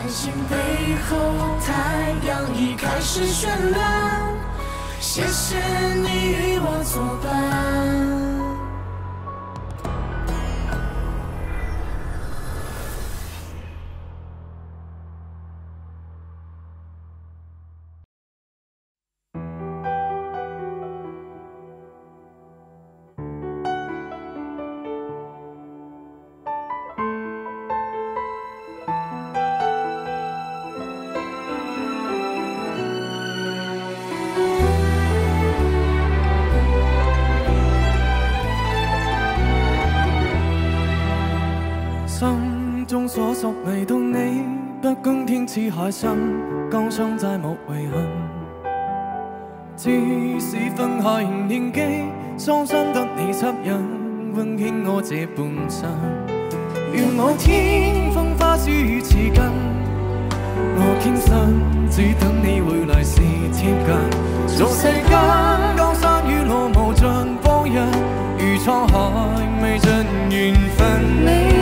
繁星背后，太阳已开始绚烂。谢谢你与我作伴。 心中所屬唯獨你，不公天似海深，江霜再無遺憾。即使分開仍念記，雙雙得你吸引，溫馨我這半生。願我天風花雪與似根，我傾身只等你回來時貼近。做世間江山與路無盡風日，如滄海未盡緣分。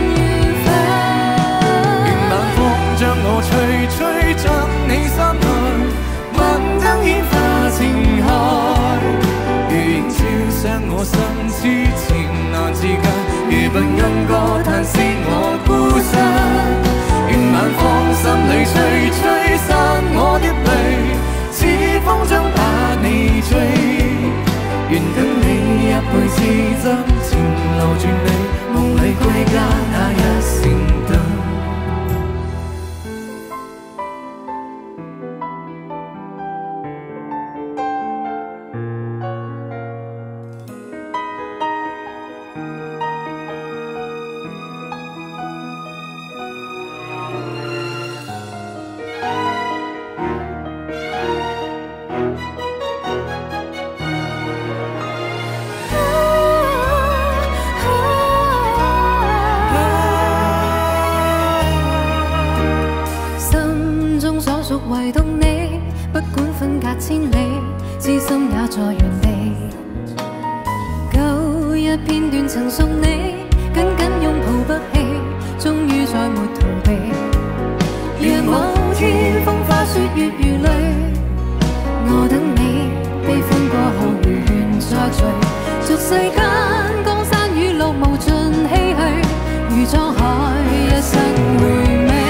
將我吹吹進你心內，問燈煙化情海，如映照亮我心痴情難自禁，如不莺歌嘆息我孤身。願晚風心裏吹吹散我的淚，似風箏把你追。願等你一輩子真情留住你，夢裏歸家那一閃燈。 唯獨你，不管分隔千里，知心也在原地。舊日片段曾送你，緊緊擁抱不棄，終於再沒逃避。若某天風花雪月如淚，我等你，悲歡過後如願再聚。俗世間江山與路無盡唏噓，如滄海一生回味。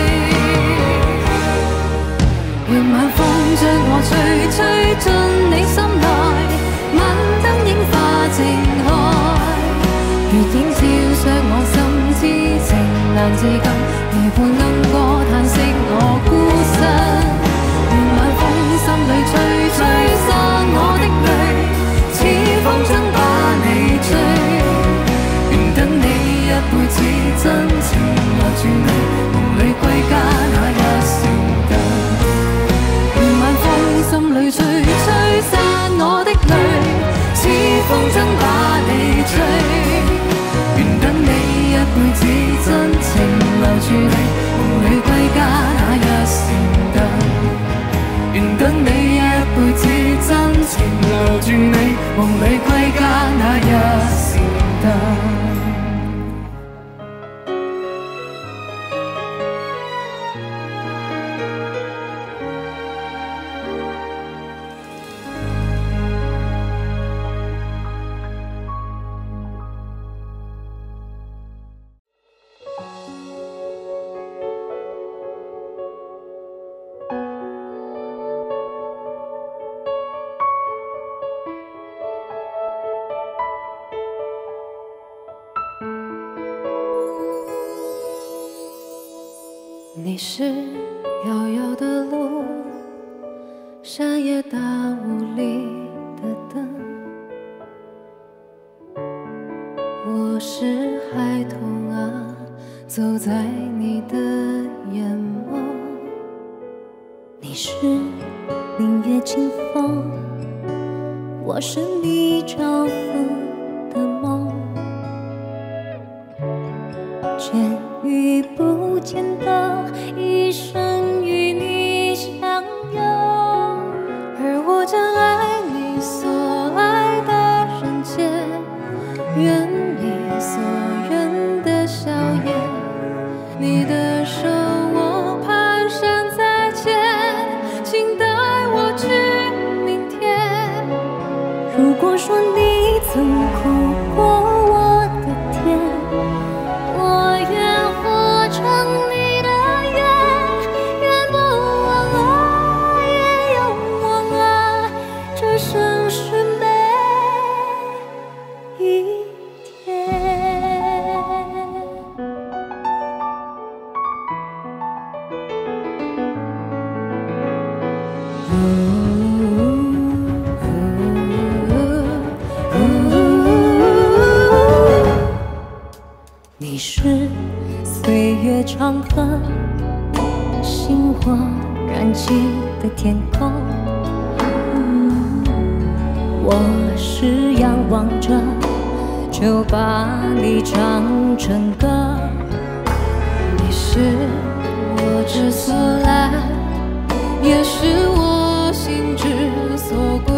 願晚風將我吹吹進你心內，問燈映化情海，如映照亮我心痴情難自禁，如伴莺歌嘆息我孤身。願晚風心裏吹吹散我的淚，似風箏把你追。願等你一輩子真情留住你，夢裏歸家那一閃燈。心裏吹吹散我的淚，似風箏把你追。願等你一輩子真情留住你，夢裏歸家那一閃燈。願等你一輩子真情留住你，夢裏歸家那一閃燈。你是遥遥的路，山野大雾里的灯。我是孩童啊，走在你的眼眸。 你是明月清风，我是你照拂的梦。见与不见的一生与你相拥，而我将爱你所爱的人间，愿你所愿的笑颜，你的手我你是岁月长河，星火燃起的天空。我是仰望着，就把你唱成歌。你是我之所来，也是我心之所归。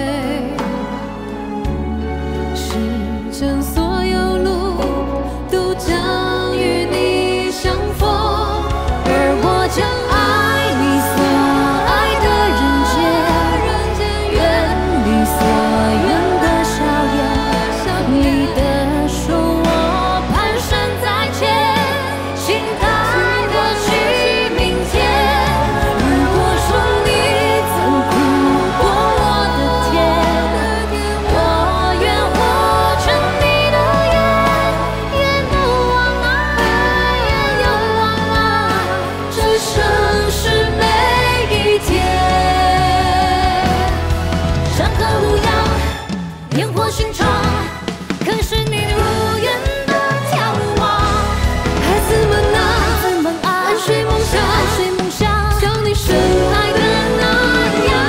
世间所有路都将与你相逢，而我将爱你所爱的人间，愿你所愿的笑颜，你的手我蹒跚在前，心态的去明天。如果说你曾苦过我的甜，我愿活成你的愿，愿不忘爱，愿永忘爱这盛世每一天。山河无恙，烟火寻常，可是你如愿的眺望。孩子们啊，安睡梦乡，像你深爱的那样。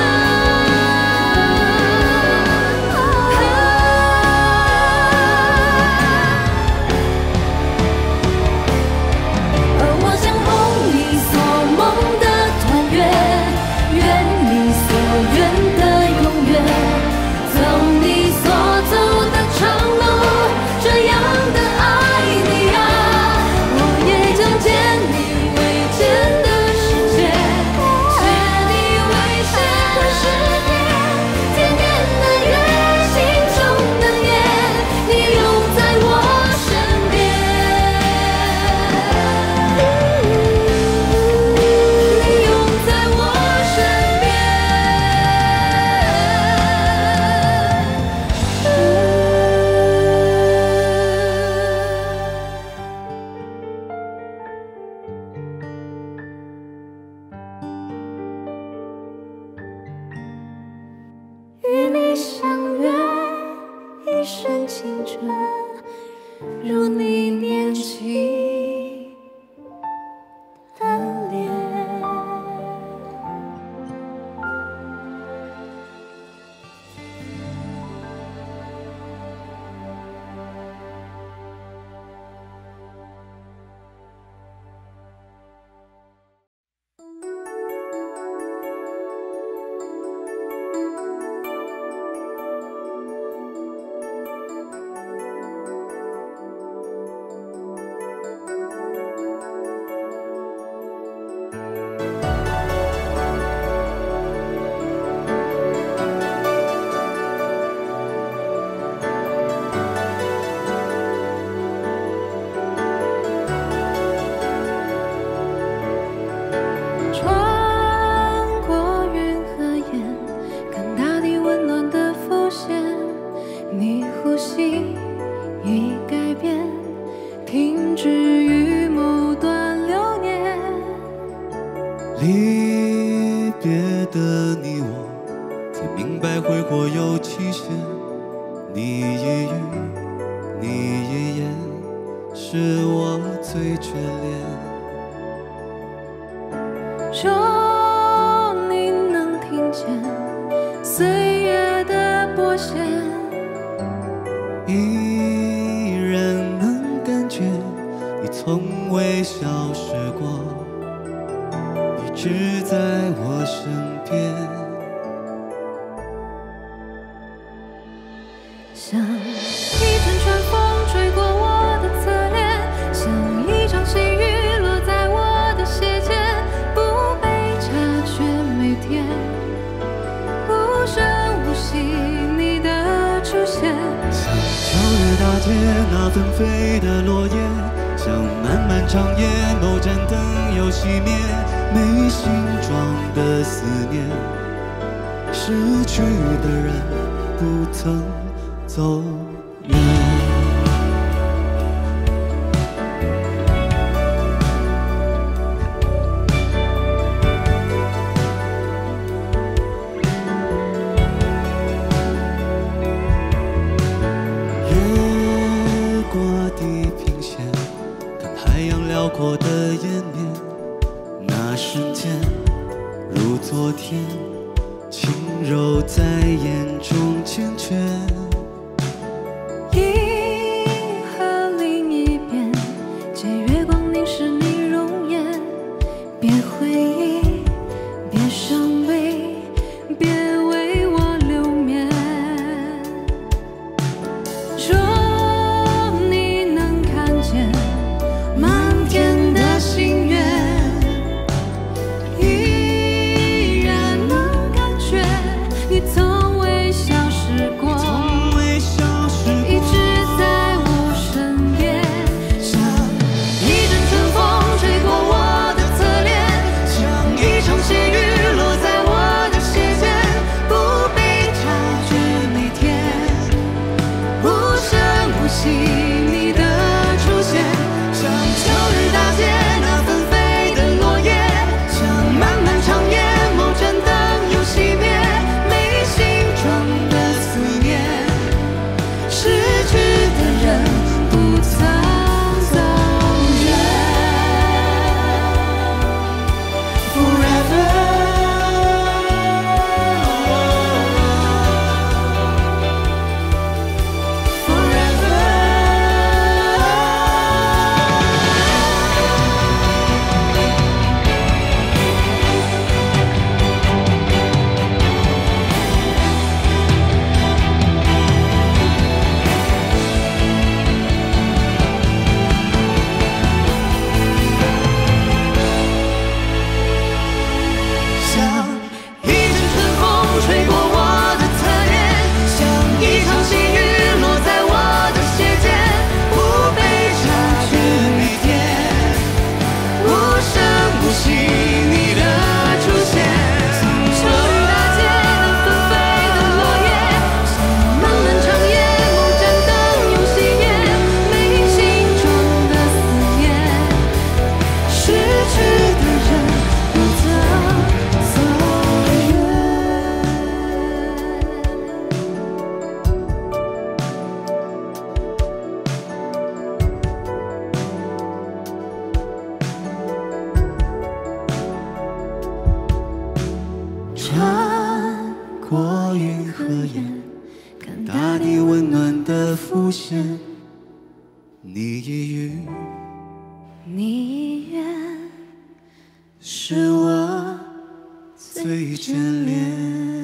而我将梦里所梦的团圆，愿你所愿的永远，走你所走的长路，这样的爱你啊，我也将见你未见的世界，借你未现的诗篇，天边的月，心中的念，你永在我身边，你永在我身边。与你相约，一生青春，如你年轻的脸。穿过云和烟，看大地温暖的浮现，你呼吸已改变，停止于某段流年。 离别的你我，才明白挥霍有期限。你一语，你一言，是我最眷恋。 若你能听见岁月的拨弦， 依然能感觉你从未消失过，一直在我身边。 像一阵春风吹过我的侧脸，像一场细雨落在我的鞋尖，不被察觉每天，无声无息你的出现。 像秋日大街那纷飞的落叶，像漫漫长夜某盏灯又熄灭，没形状的思念，失去的人不曾走远。 那瞬间如昨天，轻柔在眼中缱绻。 银河另一边，借月光凝视你容颜。别回忆，别伤悲，别为我留眠。若你能看见满天的星月，依然能感觉你从未消失过，一直在我身边，像一阵春风吹过我的侧脸，像一场细雨落在我的鞋尖，不被察觉每天，无声无息你的出现，像秋日大街那纷飞的落叶，像漫漫长夜某盏灯又熄灭，没形状的思念，失去的人不曾走远。Forever， 像一阵春风吹过我的侧脸，像一场细雨落在我的鞋尖，不被察觉每天，无声无息你的出现，像秋日大街那纷飞的落叶，像漫漫长夜某盏灯又熄灭，没形状的思念，失去的人不曾走远。 穿过云和烟，看大地温暖的浮现。你一语， 你一言， 是我最眷恋。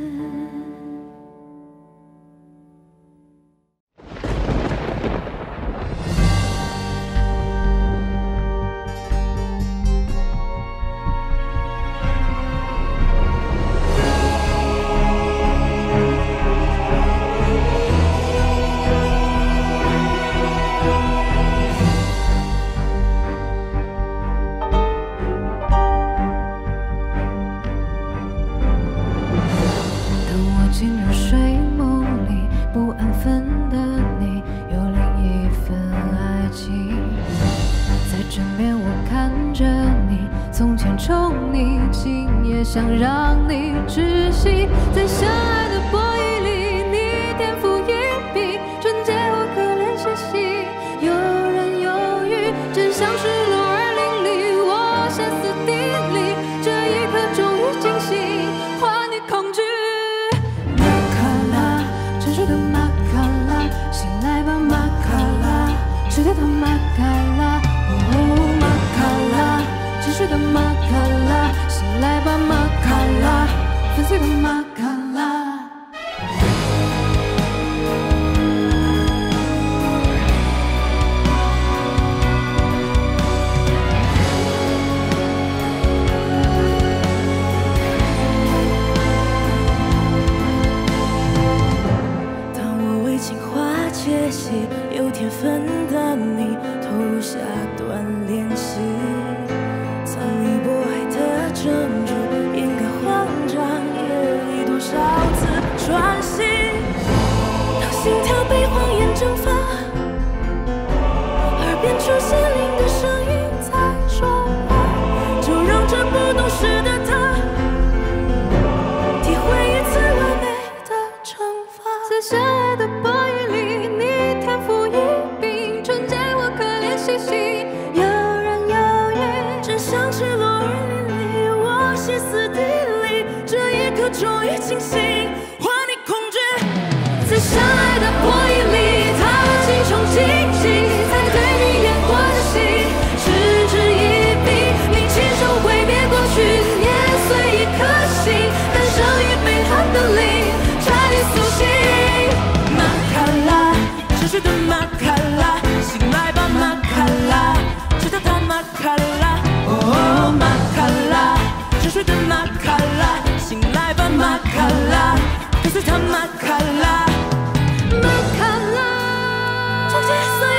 当我进入睡梦里，不安分的你，有另一份爱情。在枕边我看着你，从前宠你，今夜想让你窒息。在相爱的博弈里，你天赋异禀，纯洁我可怜兮兮，有人犹豫，真相是落而淋漓，我歇斯底里，这一刻终于惊醒，还你恐惧。马卡拉，沉睡的马卡拉，醒来吧马卡拉，吃掉它马卡拉，哦马卡拉，沉睡的马卡拉，醒来吧马卡拉，粉碎的马卡拉。 当我为情话窃喜，有天分的你投入下段练习，藏匿渤海的珍珠，掩盖慌张夜里多少歇斯底里，这一刻终于清醒，还你恐惧。在相爱的破译里，他几重惊喜，才对你演过的戏，嗤之以鼻。你亲手毁灭过去，碾碎一颗心，诞生于背叛的灵，差点苏醒。马卡拉，沉睡的马卡拉，醒来吧马卡拉，知道他马卡拉，哦马卡拉，沉睡的马卡拉，醒来吧马卡拉，跟随他马卡拉，马卡拉，终结所有。